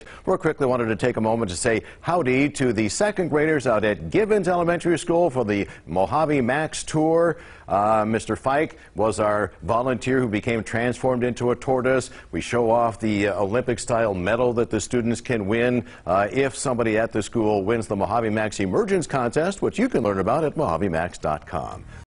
Real quickly, wanted to take a moment to say howdy to the second graders out at Gibbons Elementary School for the Mojave Max Tour. Mr. Fike was our volunteer who became transformed into a tortoise. We show off the Olympic-style medal that the students can win if somebody at the school wins the Mojave Max Emergence Contest, which you can learn about at MojaveMax.com.